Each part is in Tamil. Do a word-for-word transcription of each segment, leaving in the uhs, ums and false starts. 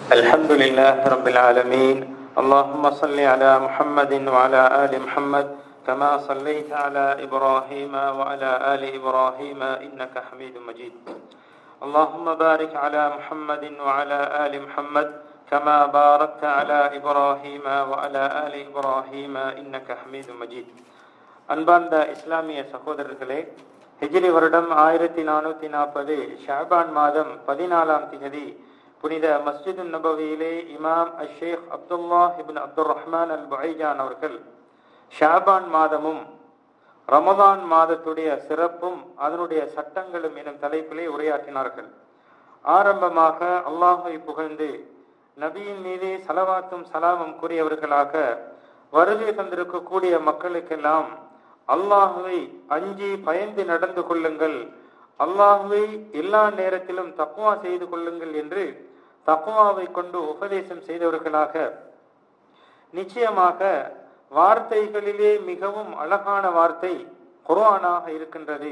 الحمد لله رب العالمين. اللهم صل على محمد وعلى آل محمد كما صليت على إبراهيم وعلى آل إبراهيم إنك حميد مجيد. اللهم بارك على محمد وعلى آل محمد كما باركت على إبراهيم وعلى آل إبراهيم إنك حميد مجيد. அன்பார்ந்த இஸ்லாமிய சகோதரர்களே, ஹிஜ்ரி வருடம் ஆயிரத்தி நானூற்றி நாற்பது ஷாபான் மாதம் பதினாலாம் திகதி புனித மஸ்ஜிது நபவியிலே இமாம் அஷேக் அப்துல்லாஹ் இப்னு அப்துர் ரஹ்மான் அல் புஐஜான் அவர்கள் ஷாபான் மாதமும் ரமதான் மாதத்துடைய சிறப்பும் அதனுடைய சட்டங்களும் எனும் தலைப்பிலே உரையாற்றினார்கள். ஆரம்பமாக அல்லாஹை புகழ்ந்து நபியின் மீதே சலவாத்தும் சலாமும் கூறியவர்களாக வருகை தந்திருக்கக்கூடிய மக்களுக்கெல்லாம் அல்லாஹுவை அஞ்சி பயந்து நடந்து கொள்ளுங்கள், அல்லாஹுவை எல்லா நேரத்திலும் தக்வா செய்து கொள்ளுங்கள் என்று தக்வாவை கொண்டு உபதேசம் செய்தவர்களாக, நிச்சயமாக வார்த்தைகளிலே மிகவும் அழகான வார்த்தை குர்ஆனாக இருக்கின்றது,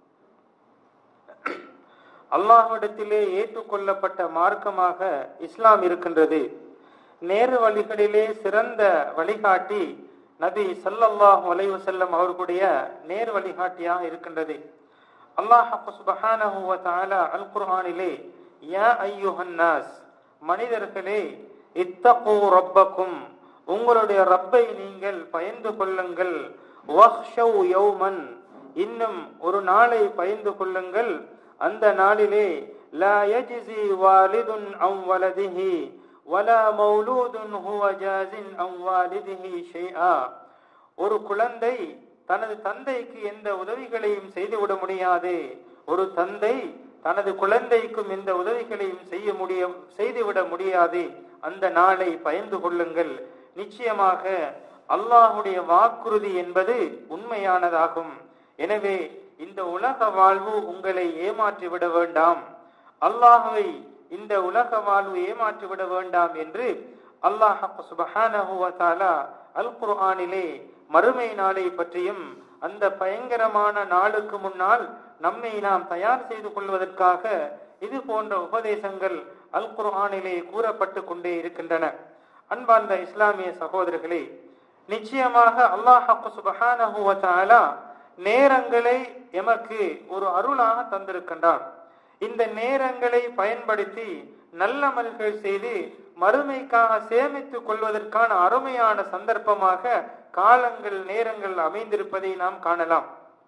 அல்லாஹ்விடத்திலே ஏற்றுக்கொள்ளப்பட்ட மார்க்கமாக இஸ்லாம் இருக்கின்றது, நேரு வழிகளிலே சிறந்த வழிகாட்டி நபி ஸல்லல்லாஹு அலைஹி வஸல்லம் அவர்களுடைய நேர் வழிகாட்டியாக இருக்கின்றது. அல்லாஹ் சுப்ஹானஹு வ தஆலா அல் குர்ஆனிலே யா அய்யுஹன் நாஸ், மனிதர்களே, இத்தகு ரப்பக்கும், உங்களுடைய ரப்பை நீங்கள் பயந்து கொள்ளுங்கள், வஹ்ஷவ் யௌமன், இன்னும் ஒரு நாளை பயந்து கொள்ளுங்கள், அந்த நாளிலே லா யஜ்ஸி வாலிதுன் அன் வலதிஹி வலா மௌலூதுன் ஹுவ ஜாஸின் அன் வாலிதிஹி ஷைஆ, ஒரு குழந்தை தனது தந்தைக்கு எந்த உதவிகளையும் செய்துவிட முடியாது, ஒரு தந்தை தனது குழந்தைக்கும் எந்த உதவிகளையும் செய்ய முடிய செய்துவிட முடியாது, அந்த நாளை பயந்து கொள்ளுங்கள், நிச்சயமாக அல்லாஹுடைய வாக்குறுதி என்பது உண்மையானதாகும், எனவே இந்த உலக வாழ்வு உங்களை ஏமாற்றிவிட வேண்டாம், அல்லாஹுவை இந்த உலக வாழ்வு ஏமாற்றிவிட வேண்டாம் என்று அல்லாஹ் சுப்ஹானஹு வ தஆலா அல் குர்ஆனிலே மறுமை நாளை பற்றியும் அந்த பயங்கரமான நாளுக்கு முன்னால் நம்மை நாம் தயார் செய்து கொள்வதற்காக இது போன்ற உபதேசங்கள் அல் குர்ஆனிலே கூறப்பட்டு கொண்டே இருக்கின்றன. அன்பார்ந்த இஸ்லாமிய சகோதரர்களே, நிச்சயமாக அல்லாஹ் சுப்ஹானஹு வ தஆலா நேரங்களை எமக்கு ஒரு அருளாக தந்திருக்கின்றான். இந்த நேரங்களை பயன்படுத்தி நல்லமல்கள் செய்து மறுமைக்காக சேமித்துக் கொள்வதற்கான அருமையான சந்தர்ப்பமாக காலங்கள் நேரங்கள் அமைந்திருப்பதை நாம் காணலாம்.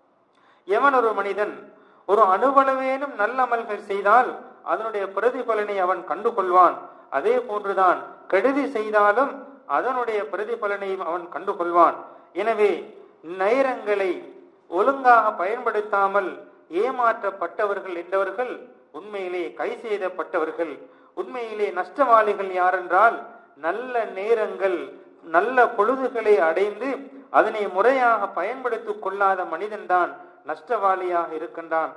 எவன் ஒரு மனிதன் ஒரு அணுவளவேனும் நல்லமல்கள் செய்தால் அதனுடைய பிரதிபலனை அவன் கண்டு கொள்வான், அதே போன்றுதான் கெடுதி செய்தாலும் அதனுடைய பிரதிபலனையும் அவன் கண்டு கொள்வான். எனவே நேரங்களை ஒழுங்காக பயன்படுத்தாமல் ஏமாற்றப்பட்டவர்கள் என்றவர்கள் உண்மையிலே கை செய்தப்பட்டவர்கள், உண்மையிலே நஷ்டவாளிகள் யாரென்றால் நல்ல நேரங்கள் நல்ல பொழுதுகளை அடைந்து அதனை முறையாக பயன்படுத்திக் கொள்ளாத மனிதன்தான் நஷ்டவாளியாக இருக்கின்றான்.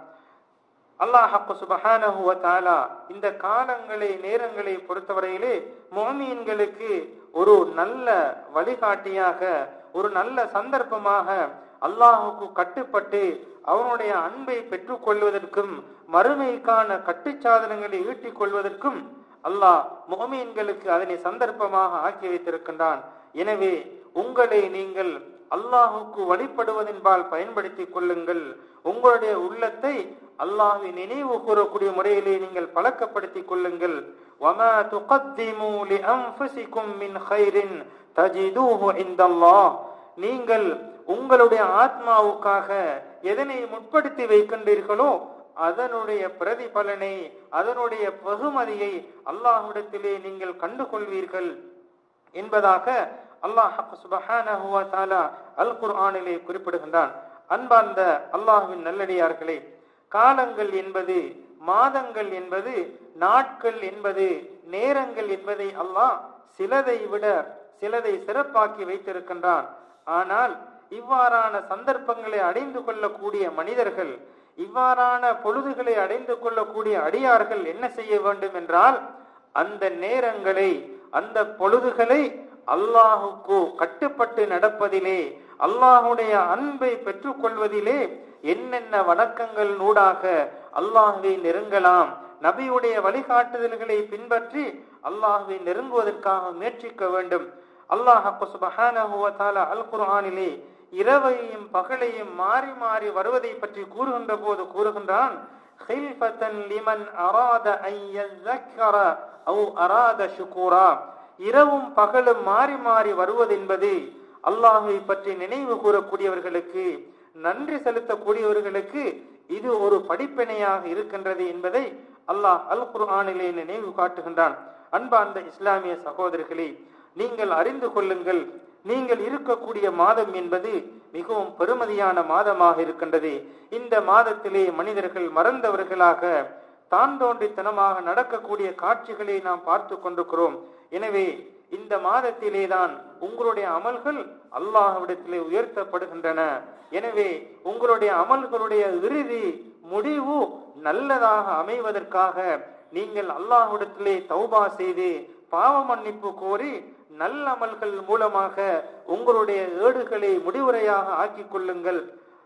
அல்லாஹ் சுப்ஹானஹு வ தஆலா இந்த காலங்களை நேரங்களை பொறுத்தவரையிலே முஃமின்களுக்கு ஒரு நல்ல வழிகாட்டியாக, ஒரு நல்ல சந்தர்ப்பமாக அல்லாஹுக்கு கட்டுப்பட்டு அவனுடைய அன்பை பெற்றுக் கொள்வதற்கும் மறுமைக்கான கட்டுச்சாதனங்களை ஈட்டிக் கொள்வதற்கும் அல்லாஹ் முஃமின்களுக்கு அதனை சந்தர்ப்பமாக ஆக்கி வைத்திருக்கின்றான். எனவே உங்களை நீங்கள் அல்லாஹுக்கு வழிபடுவதன்பால் பயன்படுத்திக் கொள்ளுங்கள், உங்களுடைய உள்ளத்தை அல்லாஹ்வை நினைவு கூறக்கூடிய முறையிலே நீங்கள் பழக்கப்படுத்திக் கொள்ளுங்கள். வமா துகத்திமு லிஅன்ஃபுசிகும் மின் கைரின் தஜிதுஹு இன்தல்லாஹ், நீங்கள் உங்களுடைய ஆத்மாவுக்காக எதனை முற்படுத்தி வைக்கின்றீர்களோ அதனுடைய பிரதிபலனை, அதனுடைய பகுமதியை அல்லாஹ்விடத்திலே நீங்கள் கண்டு கொள்வீர்கள் என்பதாக அல்லாஹ் சுப்ஹானஹு வ தஆலா அல் குர்ஆனிலே குறிப்பிடுகின்றான். அன்பார்ந்த அல்லாஹ்வின் நல்லடியார்களே, காலங்கள் என்பது, மாதங்கள் என்பது, நாட்கள் என்பது, நேரங்கள் என்பதை அல்லாஹ் சிலதை விட சிலதை சிறப்பாக்கி வைத்திருக்கின்றான். ஆனால் இவ்வாறான சந்தர்ப்பங்களை அடைந்து கொள்ளக்கூடிய மனிதர்கள், இவ்வாறான பொழுதுகளை அடைந்து கொள்ளக்கூடிய அடியார்கள் என்ன செய்ய வேண்டும் என்றால், அந்த நேரங்களை அந்த பொழுதுகளை அல்லாஹுக்கு கட்டுப்பட்டு நடப்பதிலே, அல்லாஹுடைய அன்பை பெற்றுக் கொள்வதிலே என்னென்ன வணக்கங்கள் நூடாக அல்லாஹ்வை நெருங்கலாம், நபியுடைய வழிகாட்டுதல்களை பின்பற்றி அல்லாஹ்வை நெருங்குவதற்காக முயற்சிக்க வேண்டும். அல்லாஹ் சுப்ஹானஹு வ தஆலா அல் குர்ஆனிலே இரவையும் பகலையும் மாறி மாறி வருவதை பற்றி கூறுகின்ற போது கூறுகின்றான், ஹில்ஃபத்தன் லிமன் அராத அன் யذكر أو அராத ஷுக்கூரா. இரவும் பகலும் மாறி மாறி வருவது என்பது அல்லாஹ்வை பற்றி நினைவு கூறக்கூடியவர்களுக்கு, நன்றி செலுத்தக்கூடியவர்களுக்கு இது ஒரு படிப்பினையாக இருக்கின்றது என்பதை அல்லாஹ் அல் குர்ஆனிலே நினைவு காட்டுகின்றான். அன்பார்ந்த இஸ்லாமிய சகோதரர்களே, நீங்கள் அறிந்து கொள்ளுங்கள், நீங்கள் இருக்கக்கூடிய மாதம் என்பது மிகவும் பெருமதியான மாதமாக இருக்கின்றது. இந்த மாதத்திலே மனிதர்கள் மறந்தவர்களாக தான் தோன்றித்தனமாக நடக்கக்கூடிய காட்சிகளை நாம் பார்த்து கொண்டிருக்கிறோம். எனவே இந்த மாதத்திலே தான் உங்களுடைய அமல்கள் அல்லாஹ்விடத்திலே உயர்த்தப்படுகின்றன. எனவே உங்களுடைய அமல்களுடைய இறுதி முடிவு நல்லதாக அமைவதற்காக நீங்கள் அல்லாஹ்விடத்திலே தௌபா செய்து பாவ மன்னிப்பு கோரி நல்ல அமல்கள் மூலமாக உங்களுடைய ஏடுகளை முடிவுரையாக ஆக்கிக் கொள்ளுங்கள்.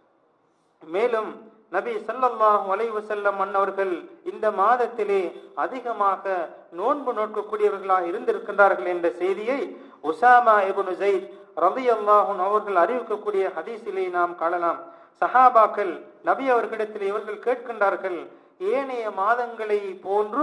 மேலும் நபி ஸல்லல்லாஹு அலைஹி வஸல்லம் அன்னவர்கள் இந்த மாதத்திலே அதிகமாக நோன்பு நோக்கக்கூடியவர்களாக இருந்திருக்கின்றார்கள் என்ற செய்தியை உசாமா இப்னு ஸைத் ரலியல்லாஹு அன்ஹு அவர்கள் அறிவிக்கக்கூடிய ஹதீஸிலே நாம் காணலாம். சஹாபாக்கள் நபி அவர்களிடத்தில் இவர்கள் கேட்கின்றார்கள், ஏனைய மாதங்களை போன்று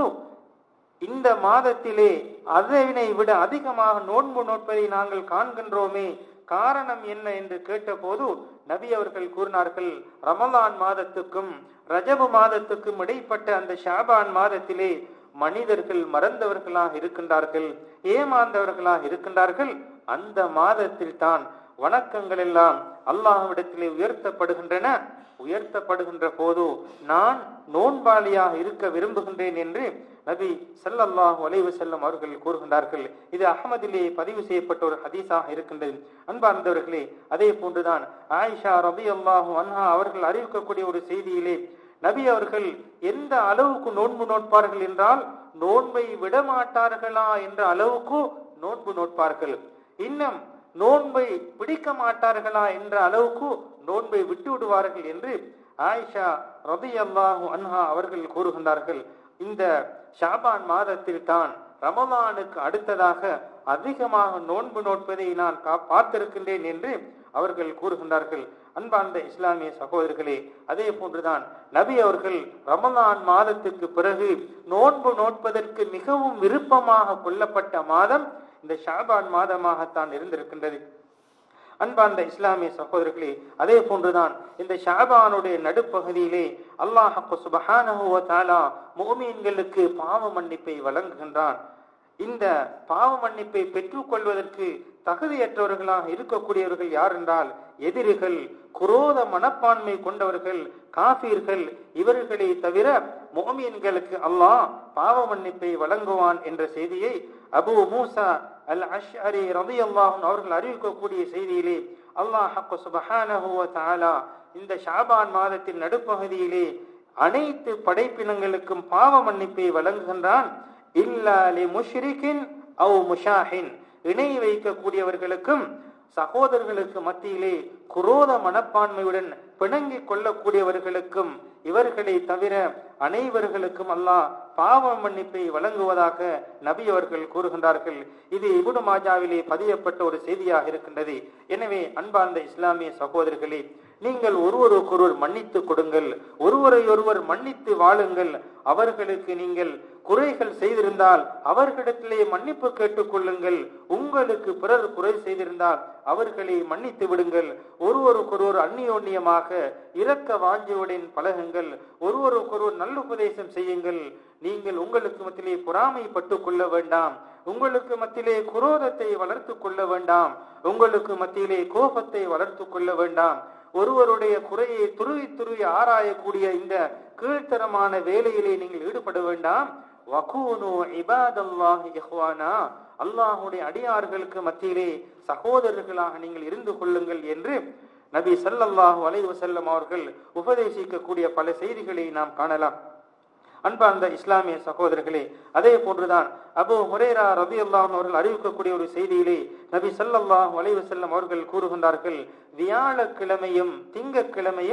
இந்த மாதத்திலே அதனை விட அதிகமாக நோன்பு நோட்பதை நாங்கள் காண்கின்றோமே, காரணம் என்ன என்று கேட்டபோது நபி அவர்கள் கூறினார்கள், ரமலான் மாதத்துக்கும் ரஜபு மாதத்துக்கும் இடைப்பட்ட அந்த ஷாபான் மாதத்திலே மனிதர்கள் மறந்தவர்களாக இருக்கின்றார்கள், ஏமாந்தவர்களாக இருக்கின்றார்கள். அந்த மாதத்தில் தான் வணக்கங்கள் எல்லாம் அல்லாஹ்விடத்திலே உயர்த்தப்படுகின்றன. உயர்த்தப்படுகின்ற போது நான் நோன்பாளியாக இருக்க விரும்புகின்றேன் என்று நபி ஸல்லல்லாஹு அலைஹி வஸல்லம் அவர்கள் கூறுகின்றார்கள். இது அஹ்மதிலே பதிவு செய்யப்பட்ட ஒரு ஹதீஸாக இருக்கின்றது. அன்பார்ந்தவர்களே, அதே போன்றுதான் ஆயிஷா ரலியல்லாஹு அன்ஹா அவர்கள் அறிவிக்கக்கூடிய ஒரு செய்தியிலே நபி அவர்கள் எந்த அளவுக்கு நோன்பு நோட்பார்கள் என்றால், நோன்பை விடமாட்டார்களா என்ற அளவுக்கு நோன்பு நோட்பார்கள். இன்னும் நோன்பை பிடிக்க மாட்டார்களா என்ற அளவுக்கு நோன்பை விட்டு விடுவார்கள் என்று ஆயிஷா ரலியல்லாஹு அன்ஹா அவர்கள் கூறுகின்றார்கள். இந்த ஷாபான் மாதத்தில் தான் ரமலானுக்கு அடுத்ததாக அதிகமாக நோன்பு நோட்பதை நான் பார்த்திருக்கின்றேன் என்று அவர்கள் கூறுகின்றார்கள். அன்பார்ந்த இஸ்லாமிய சகோதரர்களே, அதே போன்றுதான் நபி அவர்கள் ரமலான் மாதத்திற்கு பிறகு நோன்பு நோட்பதற்கு மிகவும் விருப்பமாக கொள்ளப்பட்ட மாதம் இந்த ஷாபான் மாதமாகத்தான் இருந்திருக்கின்றது. அன்பார்ந்த இஸ்லாமிய சகோதரர்களே, அதே போன்றுதான் இந்த ஷாபானுடைய நடுப்பகுதியிலே அல்லாஹ் சுப்ஹானஹு வ தஆலா முஃமின்களுக்கு பாவ மன்னிப்பை வழங்குகின்றான். இந்த பாவ மன்னிப்பை பெற்றுக் கொள்வதற்கு தகுதியற்றவர்களாக இருக்கக்கூடியவர்கள் யார் என்றால் எதிரிகள், குரோத மனப்பான்மை கொண்டவர்கள், காஃபிர்கள். இவர்களை தவிர முஃமின்களுக்கு அல்லாஹ் பாவ மன்னிப்பை வழங்குவான் என்ற செய்தியை அபூ மூசா அல் அஷ்அரி ரலியல்லாஹு அன்ஹு அவர்கள் அறிவிக்கக்கூடிய செய்தியிலே அல்லாஹ் சுப்ஹானஹு வ தஆலா இந்த ஷாபான் மாதத்தின் நடுப்பகுதியிலே அனைத்து படைப்பினங்களுக்கும் பாவ மன்னிப்பை வழங்குகின்றான். இல்லா லி முஷ்ரிகின் அவ் முஷாஹின், இணை வைக்கக்கூடியவர்களுக்கும் சகோதரர்களுக்கு மத்தியிலே குரோத மனப்பான்மையுடன் பிணங்கிக் கொள்ளக்கூடியவர்களுக்கும் இவர்களை தவிர அனைவர்களுக்கும் அல்லாஹ் பாவ மன்னிப்பை வழங்குவதாக நபி அவர்கள் கூறுகின்றார்கள். இது இப்னு மாஜாவிலே பதியப்பட்ட ஒரு செய்தியாக இருக்கின்றது. எனவே அன்பார்ந்த இஸ்லாமிய சகோதரர்களே, நீங்கள் ஒருவருக்கொருவர் மன்னித்து கொடுங்கள், ஒருவரை ஒருவர் மன்னித்து வாழுங்கள். அவர்களுக்கு நீங்கள் குறைகள் செய்திருந்தால் அவர்களிடத்திலே மன்னிப்பு கேட்டுக் கொள்ளுங்கள். உங்களுக்கு பிறர் குறை செய்திருந்தால் அவர்களை மன்னித்து விடுங்கள். ஒருவருக்கொருவர் அந்நியோன்யமாக இரக்க வாஞ்சியுடன் பழகுங்கள். ஒருவருக்கொருவர் நல்லுபதேசம் செய்யுங்கள். நீங்கள் உங்களுக்கு மத்தியிலே பொறாமைப்பட்டு கொள்ள வேண்டாம். உங்களுக்கு மத்தியிலே குரோதத்தை வளர்த்து கொள்ள வேண்டாம். உங்களுக்கு மத்தியிலே கோபத்தை வளர்த்து கொள்ள வேண்டாம். ஒருவருடைய குறையை துருவி துருவி ஆராயக்கூடிய இந்த கீழ்த்தரமான வேலையிலே நீங்கள் ஈடுபட வேண்டாம். வகூனு இபாதல்லாஹி இஹ்வானா, அல்லாஹ்வுடைய அடியார்களுக்கு மத்தியிலே சகோதரர்களாக நீங்கள் இருந்து கொள்ளுங்கள் என்று நபி ஸல்லல்லாஹு அலைஹி வஸல்லம் அவர்கள் உபதேசிக்கக்கூடிய பல செய்திகளை நாம் காணலாம். அன்பார்ந்த இஸ்லாமிய சகோதரர்களே, அதே போன்றுதான் அபூ ஹுரைரா ரலியல்லாஹு அன்ஹு அவர்கள் அறிவிக்கக்கூடிய ஒரு செய்தியிலே நபி ஸல்லல்லாஹு அலைஹி வஸல்லம் அவர்கள் கூறுகின்றார்கள், வியாழக்கிழமையும் திங்கட்கிழமையும்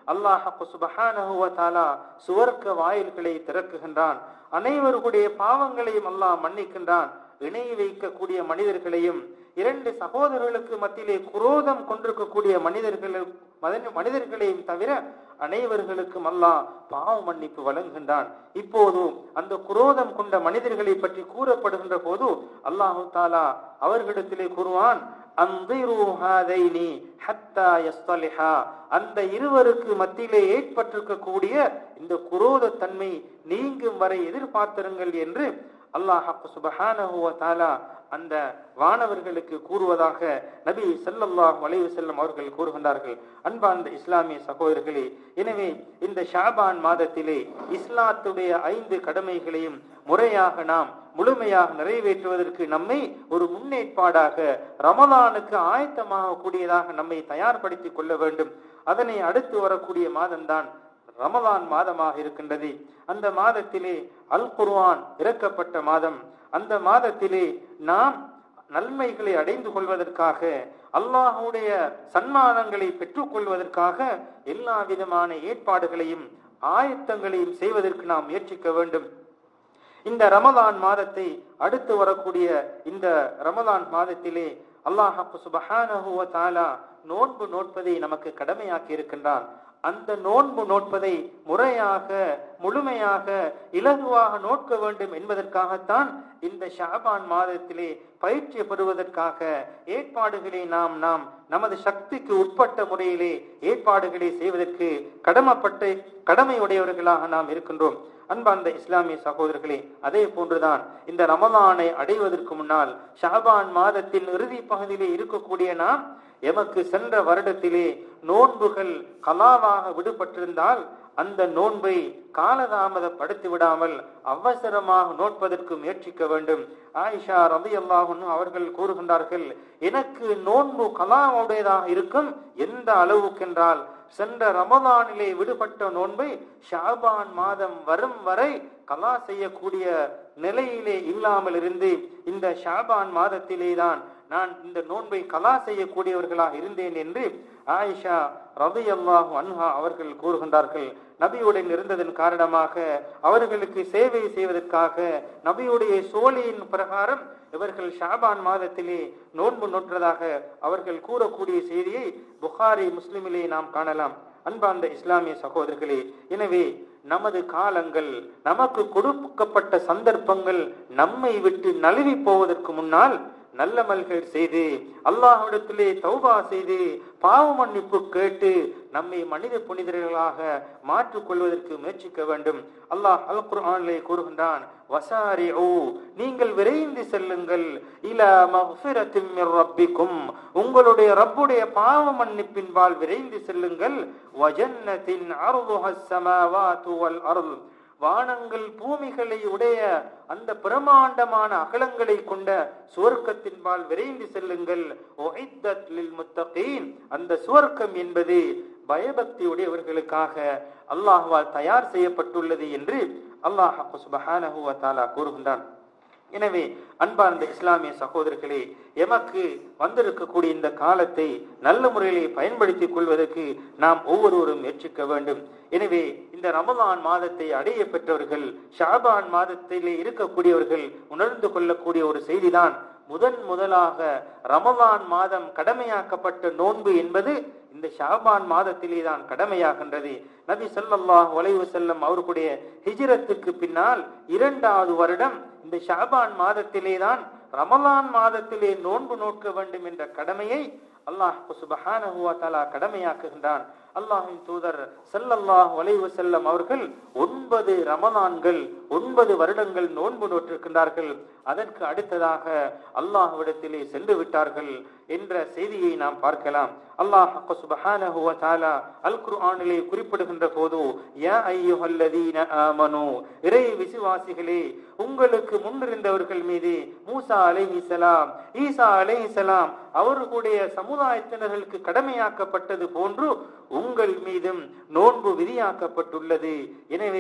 அல்லாஹ் சுப்ஹானஹு வ தஆலா சுவர்க்க வாயில்களை திறக்குகின்றான். அனைவருடைய பாவங்களையும் அல்லாஹ் மன்னிக்கின்றான். இணை வைக்கக்கூடிய மனிதர்களையும் இரண்டு சகோதரர்களுக்கு மத்தியிலே குரோதம் கொண்டிருக்கக்கூடிய மனிதர்கள் மனிதர்களையும் தவிர அனைவர்களுக்கும் அல்லாஹ் பாவ மன்னிப்பு வழங்குகின்றான். இப்போது அந்த குரோதம் கொண்ட மனிதர்களை பற்றி கூறப்படுகின்ற போது அல்லாஹு தாலா அவர்களிடத்திலே கூறுவான், அந்த இருவருக்கு மத்தியிலே ஏற்பட்டிருக்கக்கூடிய இந்த குரோத தன்மை நீங்கும் வரை எதிர்பார்த்திருங்கள் என்று அல்லாஹ் சுப்ஹானஹு வ தஆலா அந்த வானவர்களுக்கு கூறுவதாக நபி ஸல்லல்லாஹு அலைஹி வஸல்லம் அவர்கள் கூறுகின்றார்கள். அன்பார்ந்த இஸ்லாமிய சகோதரர்களே, எனவே இந்த ஷாபான் மாதத்திலே இஸ்லாத்துடைய ஐந்து கடமைகளையும் முறையாக நாம் முழுமையாக நிறைவேற்றுவதற்கு நம்மை ஒரு முன்னேற்பாடாக ரமலானுக்கு ஆயத்தமாக கூடியதாக நம்மை தயார்படுத்திக் கொள்ள வேண்டும். அதனை அடுத்து வரக்கூடிய மாதம்தான் ரமலான் மாதமாக இருக்கின்றது. அந்த மாதத்திலே அல் குர்ஆன் இறக்கப்பட்ட மாதம். அந்த மாதத்திலே நாம் நன்மைகளை அடைந்து கொள்வதற்காக, அல்லாஹ்வுடைய சன்மானங்களை பெற்றுக் கொள்வதற்காக எல்லா விதமான ஏற்பாடுகளையும் ஆயத்தங்களையும் செய்வதற்கு நாம் முயற்சிக்க வேண்டும். இந்த ரமலான் மாதத்தை அடுத்து வரக்கூடிய இந்த ரமலான் மாதத்திலே அல்லாஹ் சுப்ஹானஹு வ தஆலா நோன்பு நோட்பதை நமக்கு கடமையாக்கி இருக்கின்றான். அந்த நோன்பு நோட்பதை முறையாக முழுமையாக இலகுவாக நோக்க வேண்டும் என்பதற்காகத்தான் இந்த ஷாபான் மாதத்திலே பயிற்சி பெறுவதற்காக ஏற்பாடுகளை நாம் நாம் நமது சக்திக்கு உட்பட்ட முறையிலே ஏற்பாடுகளை செய்வதற்கு கடமைப்பட்ட கடமையுடையவர்களாக நாம் இருக்கின்றோம். அன்பார்ந்த இஸ்லாமிய சகோதரர்களே, அதே போன்றுதான் இந்த ரமலானை அடைவதற்கு முன்னால் ஷாபான் மாதத்தின் இறுதி பகுதியிலே இருக்கக்கூடிய நாம் எமக்கு சென்ற வருடத்திலே நோன்புகள் கலாவாக விடுபட்டிருந்தால் அந்த நோன்பை காலதாமதப்படுத்தி விடாமல் அவசரமாக நோட்பதற்கு முயற்சிக்க வேண்டும். ஆயிஷா ரலியல்லாஹு அன்ஹா அவர்கள் கூறுகின்றார்கள், எனக்கு நோன்பு கலாவுடையதாக இருக்கும். எந்த அளவுக்கென்றால் சென்ற ரமலானிலே விடுபட்ட நோன்பை ஷாபான் மாதம் வரும் வரை கலா செய்யக்கூடிய நிலையிலே இல்லாமல் இருந்து இந்த ஷாபான் மாதத்திலே தான் நான் இந்த நோன்பை கலா செய்யக்கூடியவர்களாக இருந்தேன் என்று ஆயிஷா ரலியல்லாஹு அன்ஹா அவர்கள் கூறுகின்றார்கள். நபியுடன் இருந்ததன் காரணமாக அவர்களுக்கு சேவை செய்வதற்காக நபியுடைய சோலையின் பிரகாரம் இவர்கள் ஷாபான் மாதத்திலே நோன்பு நோற்றதாக அவர்கள் கூறக்கூடிய செய்தியை புகாரி முஸ்லிமிலே நாம் காணலாம். அன்பார்ந்த இஸ்லாமிய சகோதரர்களே, எனவே நமது காலங்கள், நமக்கு கொடுக்கப்பட்ட சந்தர்ப்பங்கள் நம்மை விட்டு நழுவி போவதற்கு முன்னால் நல்லமல்கள் செய்து அல்லாஹ்விடத்திலே தௌபா செய்து பாவ மன்னிப்பு கேட்டு நம்மை மனித புனிதர்களாக மாற்றிக் கொள்வதற்கு முயற்சிக்க வேண்டும். அல்லாஹ் அல் குர்ஆனிலே கூறுகின்றான், வசாரிஉ, நீங்கள் விரைந்து செல்லுங்கள், இலா மக்ஃபிரத்தின் மிர் ரப்பிக்கும், உங்களுடைய ரப்புடைய பாவ மன்னிப்பின்பால் விரைந்து செல்லுங்கள், வஜன்னத்தின் அர்துஹஸ் ஸமாவாத்து வல் அர்து, வானங்கள் பூமிகளை உடைய அந்த பிரமாண்டமான அகலங்களை கொண்ட சுவர்க்கத்தின்பால் விரைந்து செல்லுங்கள். உஇத்தத் லில் முத்தகீன், அந்த சுவர்க்கம் என்பது பயபக்தி உடையவர்களுக்காக அல்லாஹ்வால் தயார் செய்யப்பட்டுள்ளது என்று அல்லாஹ் சுப்ஹானஹு வ தஆலா கூறுகின்றான். எனவே அன்பார்ந்த இஸ்லாமிய சகோதரர்களே, எமக்கு வந்திருக்கக்கூடிய இந்த காலத்தை நல்ல முறையிலே பயன்படுத்திக் கொள்வதற்கு நாம் ஒவ்வொருவரும் முயற்சிக்க வேண்டும். எனவே இந்த ரமலான் மாதத்தை அடைய பெற்றவர்கள், ஷாபான் மாதத்திலே இருக்கக்கூடியவர்கள் உணர்ந்து கொள்ளக்கூடிய ஒரு செய்திதான், முதன் முதலாக ரமலான் மாதம் கடமையாக்கப்பட்ட நோன்பு என்பது இந்த ஷாபான் மாதத்திலே தான் கடமையாகின்றது. நபி ஸல்லல்லாஹு அலைஹி வஸல்லம் அவர்களுடைய ஹிஜ்ரத்துக்கு பின்னால் இரண்டாவது வருடம் இந்த ஷாபான் மாதத்திலே தான் ரமலான் மாதத்திலே நோன்பு நோக்க வேண்டும் என்ற கடமையை அல்லாஹ் சுப்ஹானஹு வ தஆலா கடமையாக்குகின்றான். அல்லாஹ்வின் தூதர் ஸல்லல்லாஹு அலைஹி வஸல்லம் அவர்கள் ஒன்பது ரமலான்கள் ஒன்பது வருடங்கள் நோன்பு நோற்றிருக்கின்றார்கள். அதற்கு அடுத்ததாக அல்லாஹ்விடத்திலே சென்று விட்டார்கள் என்ற செய்தியை நாம் பார்க்கலாம். அல்லாஹ் சுப்ஹானஹு வ தஆலா அல் குர்ஆனிலே குறிப்பிடுகின்ற போது, யா அய்யுஹல்லதீன ஆமனூ, இறை விசுவாசிகளே, உங்களுக்கு முன்னிருந்தவர்கள் மீது மூசா அலைஹிஸ்ஸலாம், ஈசா அலைஹிஸ்ஸலாம் அவர்களுடைய சமுதாயத்தினர்களுக்கு கடமையாக்கப்பட்டது போன்று உங்கள் மீதும் நோன்பு விதியாக்கப்பட்டுள்ளது. எனவே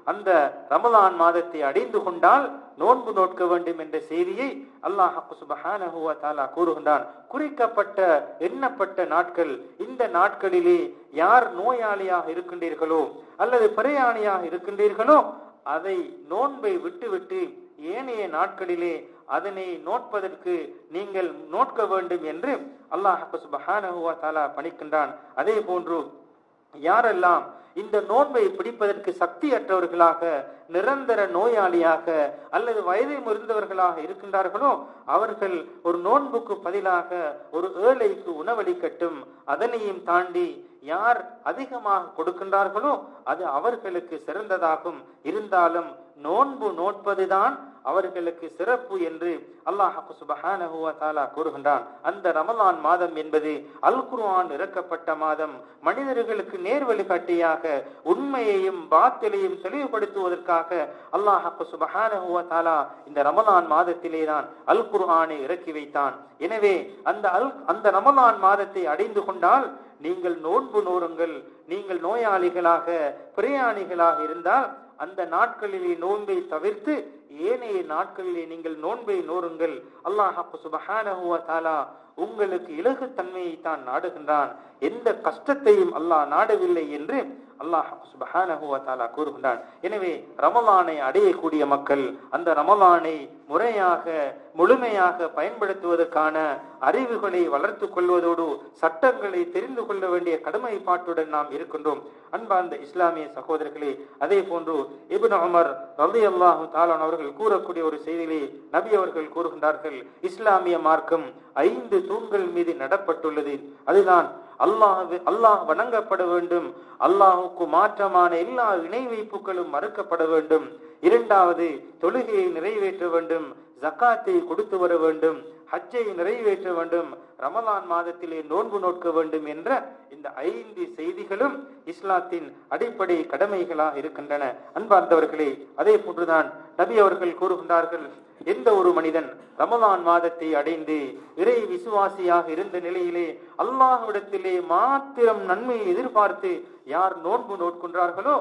அந்த ரமலான் மாதத்தை அடைந்து கொண்டால் நோன்பு நோட்க வேண்டும் என்ற செய்தியை அல்லாஹ் சுப்ஹானஹு வ தஆலா கூறுகின்றான். குறிக்கப்பட்ட எண்ணப்பட்ட நாட்கள், இந்த நாட்களிலே யார் நோயாளியாக இருக்கின்றீர்களோ அல்லது பிரயாணியாக இருக்கின்றீர்களோ அதை நோன்பை விட்டுவிட்டு ஏனைய நாட்களிலே அதனை நோட்பதற்கு நீங்கள் நோட்க வேண்டும் என்று அல்லாஹ் சுப்ஹானஹு வ தஆலா பணிக்கின்றான். அதே போன்று யாரெல்லாம் இந்த நோன்பை பிடிப்பதற்கு சக்தியற்றவர்களாக, நிரந்தர நோயாளியாக அல்லது வயதை முதிர்ந்தவர்களாக இருக்கின்றார்களோ அவர்கள் ஒரு நோன்புக்கு பதிலாக ஒரு ஏழைக்கு உணவளிக்கட்டும். அதனையும் தாண்டி யார் அதிகமாக கொடுக்கின்றார்களோ அது அவர்களுக்கு சிறந்ததாகும். இருந்தாலும் நோன்பு நோட்பதுதான் அவர்களுக்கு சிறப்பு என்று அல்லாஹ் சுப்ஹானஹு வ தஆலா கூறுகின்றான். அந்த ரமலான் மாதம் என்பது அல் குர்ஆன் இறக்கப்பட்ட மாதம். மனிதர்களுக்கு நேர் வழிகாட்டியாக உண்மையையும் பாத்திலையும் தெளிவுபடுத்துவதற்காக அல்லாஹ் சுப்ஹானஹு வ தஆலா இந்த ரமலான் மாதத்திலே தான் அல் குர்ஆனை இறக்கி வைத்தான். எனவே அந்த அல் அந்த ரமலான் மாதத்தை அடைந்து கொண்டால் நீங்கள் நோன்பு நோருங்கள். நீங்கள் நோயாளிகளாக பிரயாணிகளாக இருந்தால் அந்த நாட்களிலே நோன்பை தவிர்த்து ஏனைய நாட்களிலே நீங்கள் நோன்பை நோருங்கள். அல்லாஹ் சுப்ஹானஹு வ தஆலா உங்களுக்கு இலகு தன்மையை தான் நாடுகின்றான். எந்த கஷ்டத்தையும் அல்லாஹ் நாடவில்லை என்று அல்லாஹ் சுப்ஹானஹு வ தஆலா கூறுகின்றான். எனவே ரமலானை அடையக்கூடிய மக்கள் அந்த ரமலானை முறையாக முழுமையாக பயன்படுத்துவதற்கான அறிவுகளை வளர்த்து கொள்வதோடு சட்டங்களை தெரிந்து கொள்ள வேண்டிய கடமைப்பாட்டுடன் நாம் இருக்கின்றோம். அன்பார்ந்த இஸ்லாமிய சகோதரர்களே, அதே போன்று இப்னு உமர் ரலியல்லாஹு தஆலா அவர்கள் கூறக்கூடிய ஒரு செய்தியிலே நபி அவர்கள் கூறுகின்றார்கள், இஸ்லாமிய மார்க்கம் ஐந்து தூண்கள் மீது நடப்பட்டுள்ளது. அதுதான் அல்லாஹ் அல்லாஹ் வணங்கப்பட வேண்டும், அல்லாஹுக்கு மாற்றமான எல்லா இணை வைப்புகளும் மறுக்கப்பட வேண்டும். இரண்டாவது, தொழுகையை நிறைவேற்ற வேண்டும், ஜக்காத்தை கொடுத்து வர வேண்டும், ஹஜ்ஜை நிறைவேற்ற வேண்டும், ரமலான் மாதத்திலே நோன்பு நோட்க வேண்டும் என்ற இந்த ஐந்து செய்திகளும் இஸ்லாத்தின் அடிப்படை கடமைகளாக இருக்கின்றன. அன்பார்ந்தவர்களே, அதே போன்றுதான் நபி அவர்கள் கூறுகின்றார்கள், எந்த ஒரு மனிதன் ரமலான் மாதத்தை அடைந்து இறை விசுவாசியாக இருந்த நிலையிலே அல்லாஹ்விடத்திலே மாத்திரம் நன்மையை எதிர்பார்த்து யார் நோன்பு நோட்கின்றார்களோ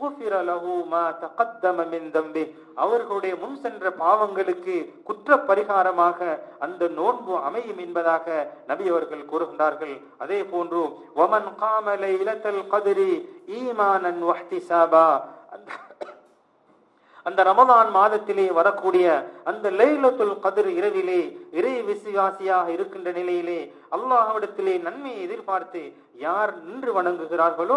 அவர்களுடைய முன் சென்ற பாவங்களுக்கு குற்ற பரிகாரமாக அந்த நோன்பு அமையும் என்பதாக நபி அவர்கள் கூறுகின்றார்கள். அதே போன்று வமன் காம லைலத்துல் கத்ரி ஈமானன் வஹ்திசாபா, அந்த ரமலான் மாதத்திலே வரக்கூடிய அந்த லைலத்துல் கத்ர் இரவிலே இறை விசுவாசியாக இருக்கின்ற நிலையிலே அல்லாஹ்விடத்திலே நன்மையை எதிர்பார்த்து யார் நின்று வணங்குகிறார்களோ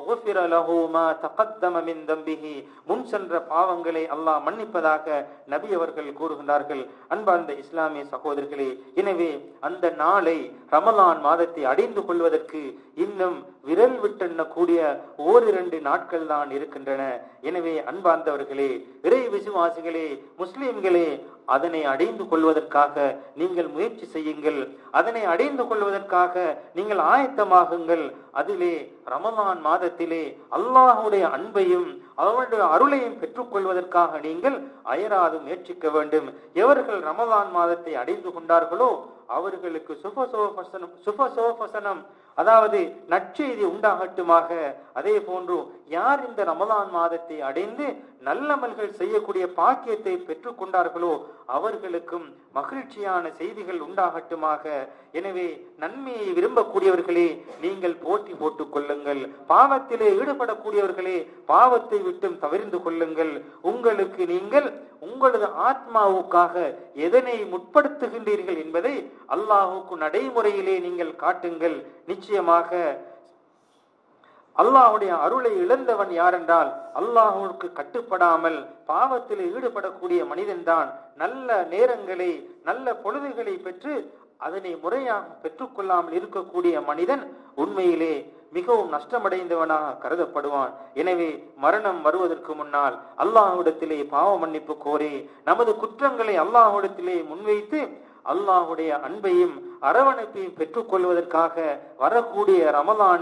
முன் சென்ற பாவங்களை அல்லாஹ் மன்னிப்பதாக நபி அவர்கள் கூறுகின்றார்கள். அன்பார்ந்த இஸ்லாமிய சகோதரர்களே, எனவே அந்த நாளை ரமலான் மாதத்தை அடைந்து கொள்வதற்கு இன்னும் விரல் விட்டெண்ணக்கூடிய ஓரிரண்டு நாட்கள் தான் இருக்கின்றன. எனவே அன்பார்ந்தவர்களே, இறை விசுவாசிகளே, முஸ்லிம்களே, அதனை அடைந்து கொள்வதற்காக நீங்கள் முயற்சி செய்யுங்கள். அதனை அடைந்து கொள்வதற்காக நீங்கள் ஆயத்தமாகுங்கள். அதிலே ரமலான் மாதத்திலே அல்லாஹுடைய அன்பையும் அவருடைய அருளையும் பெற்றுக் கொள்வதற்காக நீங்கள் அயராது முயற்சிக்க வேண்டும். எவர்கள் ரமலான் மாதத்தை அடைந்து கொண்டார்களோ அவர்களுக்கு சுபசோபசனம் சுபசோபசனம் அதாவது நற்செய்தி உண்டாகட்டுமாக. அதே போன்று யார் இந்த ரமலான் மாதத்தை அடைந்து நல்லமல்கள் செய்யக்கூடிய பாக்கியத்தை பெற்றுக் கொண்டார்களோ அவர்களுக்கும் மகிழ்ச்சியான செய்திகள் உண்டாகட்டுமாக. எனவே நன்மையை விரும்பக்கூடியவர்களே, நீங்கள் போட்டி போட்டுக் கொள்ளுங்கள். பாவத்திலே ஈடுபடக்கூடியவர்களே, பாவத்தை விட்டும் தவிர்ந்து கொள்ளுங்கள். உங்களுக்கு நீங்கள் உங்களது ஆத்மாவுக்காக எதனை முற்படுத்துகின்றீர்கள் என்பதை அல்லாஹுக்கு நடைமுறையிலே நீங்கள் காட்டுங்கள். நிச்சயமாக அல்லாஹுடைய அருளை இழந்தவன் யாரென்றால் அல்லாஹுக்கு கட்டுப்படாமல் பாவத்தில் ஈடுபடக்கூடிய மனிதன்தான். நல்ல நேரங்களை நல்ல பொழுதுகளை பெற்று அதனை முறையாக பெற்றுக்கொள்ளாமல் இருக்கக்கூடிய மனிதன் உண்மையிலே மிகவும் நஷ்டமடைந்தவனாக கருதப்படுவான். எனவே மரணம் வருவதற்கு முன்னால் அல்லாஹ்விடத்திலே பாவ மன்னிப்பு கோரி நமது குற்றங்களை அல்லாஹ்விடத்திலே முன்வைத்து அல்லாஹுடைய அன்பையும் அரவணைப்பையும் பெற்றுக் கொள்வதற்காக வரக்கூடிய ரமலானை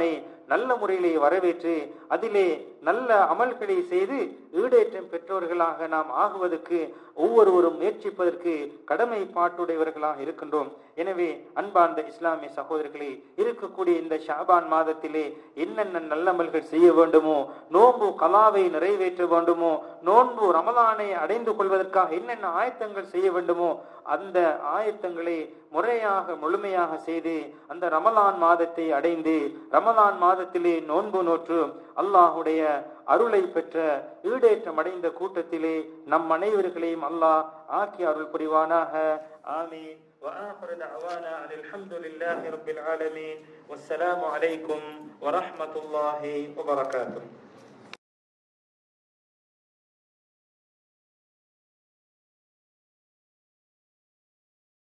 நல்ல முறையிலே வரவேற்று அதிலே நல்ல அமல்களை செய்து ஈடேற்றம் பெற்றவர்களாக நாம் ஆகுவதற்கு ஒவ்வொருவரும் முயற்சிப்பதற்கு கடமைப்பாட்டுடையவர்களாக இருக்கின்றோம். எனவே அன்பார்ந்த இஸ்லாமிய சகோதரர்களே, இருக்கக்கூடிய இந்த ஷாபான் மாதத்திலே என்னென்ன நல்லமல்கள் செய்ய வேண்டுமோ, நோன்பு கலாவை நிறைவேற்ற வேண்டுமோ, நோன்பு ரமலானை அடைந்து கொள்வதற்காக என்னென்ன ஆயத்தங்கள் செய்ய வேண்டுமோ அந்த ஆயத்தங்களை முறையாக முழுமையாக செய்து அந்த ரமலான் மாதத்தை அடைந்து ரமலான் மாதத்திலே நோன்பு நோற்று அல்லாஹுடைய அருளை பெற்ற ஈடேற்றம் அடைந்த கூட்டத்திலே நம் அனைவர்களையும் அல்லாஹ் ஆக்கி அருள் புரிவானாக. ஆமீன். وآخر دعوانا أن الحمد لله رب العالمين والسلام عليكم ورحمة الله وبركاته.